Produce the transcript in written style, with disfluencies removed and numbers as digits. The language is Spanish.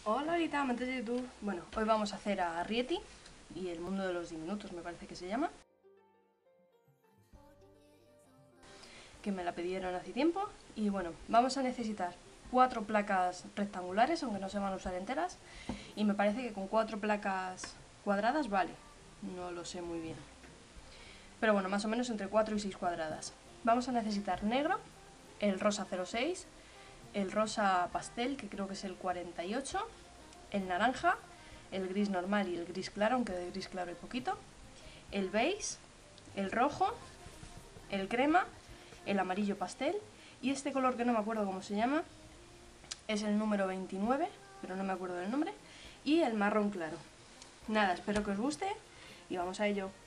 Hola, ahorita amantes de YouTube. Bueno, hoy vamos a hacer a Rieti y el mundo de los diminutos, me parece que se llama. Que me la pidieron hace tiempo. Y bueno, vamos a necesitar 4 placas rectangulares, aunque no se van a usar enteras. Y me parece que con 4 placas cuadradas vale. No lo sé muy bien. Pero bueno, más o menos entre 4 y 6 cuadradas. Vamos a necesitar negro, el rosa 06, el rosa pastel, que creo que es el 48, el naranja, el gris normal y el gris claro, aunque de gris claro hay poquito, el beige, el rojo, el crema, el amarillo pastel y este color que no me acuerdo cómo se llama, es el número 29, pero no me acuerdo del nombre, y el marrón claro. Nada, espero que os guste y vamos a ello.